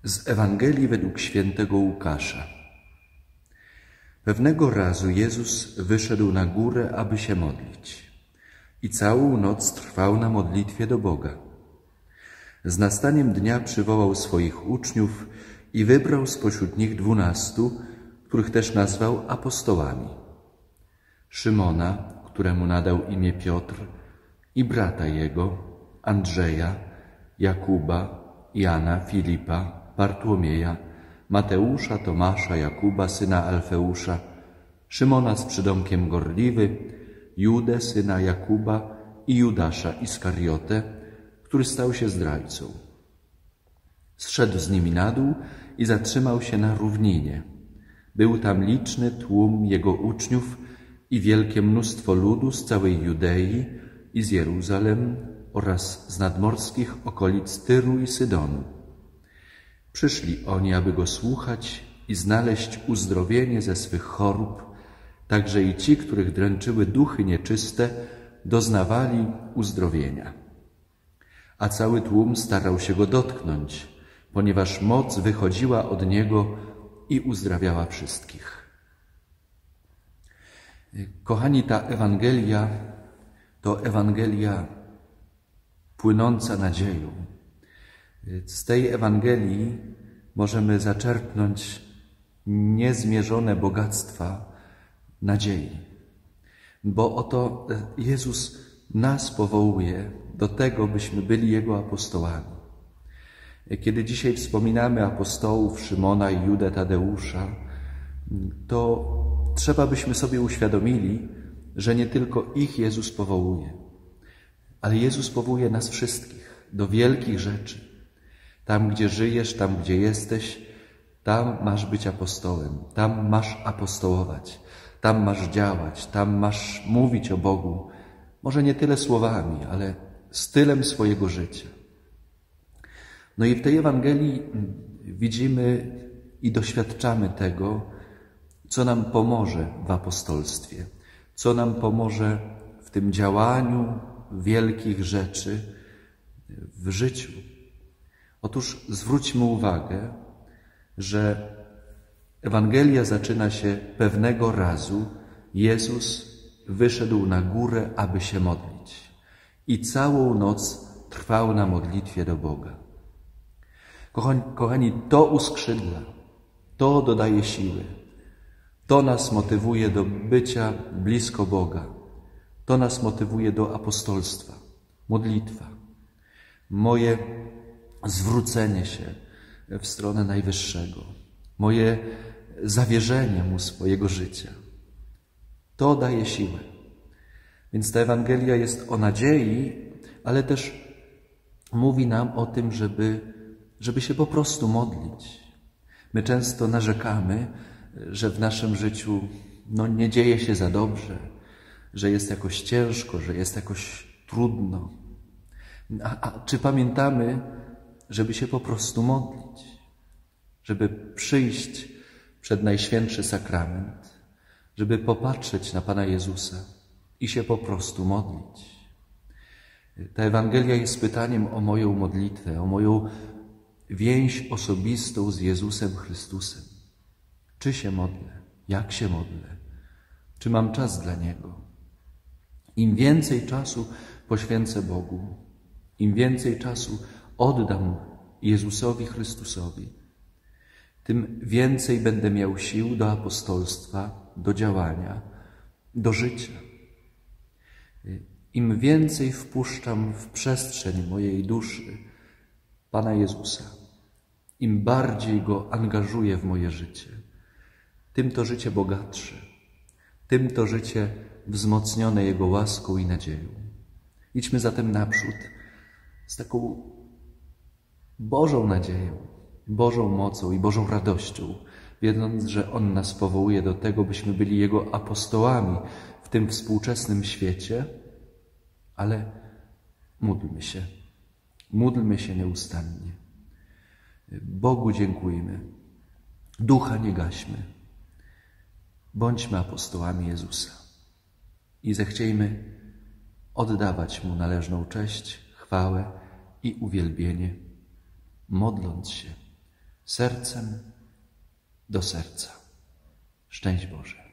Z Ewangelii według świętego Łukasza. Pewnego razu Jezus wyszedł na górę, aby się modlić. I całą noc trwał na modlitwie do Boga. Z nastaniem dnia przywołał swoich uczniów i wybrał spośród nich 12, których też nazwał apostołami. Szymona, któremu nadał imię Piotr, i brata jego, Andrzeja, Jakuba, Jana, Filipa, Bartłomieja, Mateusza, Tomasza, Jakuba, syna Alfeusza, Szymona z przydomkiem Gorliwy, Judę, syna Jakuba i Judasza Iskariotę, który stał się zdrajcą. Zszedł z nimi na dół i zatrzymał się na równinie. Był tam liczny tłum jego uczniów i wielkie mnóstwo ludu z całej Judei i z Jeruzalem oraz z nadmorskich okolic Tyru i Sydonu. Przyszli oni, aby go słuchać i znaleźć uzdrowienie ze swych chorób, także i ci, których dręczyły duchy nieczyste, doznawali uzdrowienia. A cały tłum starał się go dotknąć, ponieważ moc wychodziła od niego i uzdrawiała wszystkich. Kochani, ta Ewangelia to Ewangelia płynąca nadzieją. Z tej Ewangelii możemy zaczerpnąć niezmierzone bogactwa nadziei, bo oto Jezus nas powołuje do tego, byśmy byli Jego apostołami. Kiedy dzisiaj wspominamy apostołów Szymona i Judę Tadeusza, to trzeba byśmy sobie uświadomili, że nie tylko ich Jezus powołuje, ale Jezus powołuje nas wszystkich do wielkich rzeczy. Tam, gdzie żyjesz, tam, gdzie jesteś, tam masz być apostołem, tam masz apostołować, tam masz działać, tam masz mówić o Bogu, może nie tyle słowami, ale stylem swojego życia. No i w tej Ewangelii widzimy i doświadczamy tego, co nam pomoże w apostolstwie, co nam pomoże w tym działaniu wielkich rzeczy w życiu. Otóż zwróćmy uwagę, że Ewangelia zaczyna się pewnego razu. Jezus wyszedł na górę, aby się modlić i całą noc trwał na modlitwie do Boga. Kochani, to uskrzydla, to dodaje siły, to nas motywuje do bycia blisko Boga, to nas motywuje do apostolstwa, modlitwa. Moje zwrócenie się w stronę Najwyższego, moje zawierzenie Mu swojego życia, to daje siłę. Więc ta Ewangelia jest o nadziei, ale też mówi nam o tym, żeby się po prostu modlić. My często narzekamy, że w naszym życiu nie dzieje się za dobrze, że jest jakoś ciężko, że jest jakoś trudno. A czy pamiętamy, żeby się po prostu modlić, żeby przyjść przed Najświętszy Sakrament, żeby popatrzeć na Pana Jezusa i się po prostu modlić. Ta Ewangelia jest pytaniem o moją modlitwę, o moją więź osobistą z Jezusem Chrystusem. Czy się modlę? Jak się modlę? Czy mam czas dla Niego? Im więcej czasu poświęcę Bogu, im więcej czasu oddam Jezusowi Chrystusowi, tym więcej będę miał sił do apostolstwa, do działania, do życia. Im więcej wpuszczam w przestrzeń mojej duszy Pana Jezusa, im bardziej Go angażuję w moje życie, tym to życie bogatsze, tym to życie wzmocnione Jego łaską i nadzieją. Idźmy zatem naprzód z taką Bożą nadzieją, Bożą mocą i Bożą radością, wiedząc, że On nas powołuje do tego, byśmy byli Jego apostołami w tym współczesnym świecie, ale módlmy się nieustannie. Bogu dziękujmy, ducha nie gaśmy, bądźmy apostołami Jezusa i zechciejmy oddawać Mu należną cześć, chwałę i uwielbienie, modląc się sercem do serca. Szczęść Boże.